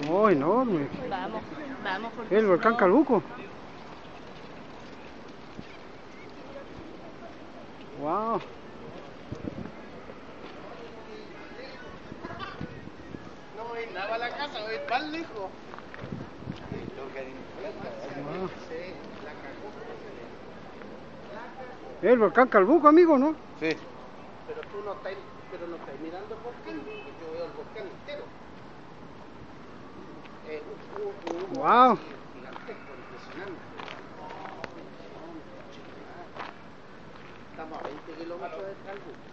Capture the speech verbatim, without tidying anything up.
Oh, enorme. Vamos, vamos. Porque El volcán no... Calbuco. Wow. No voy nada a la casa, voy más lejos. Wow. El volcán Calbuco, amigo, ¿no? Sí. Pero tú no estás, pero no estás mirando el volcán, porque yo veo el volcán entero. Eh, un, un, un Wow. gigantesco, impresionante. Estamos a veinte kilómetros de Calbuco.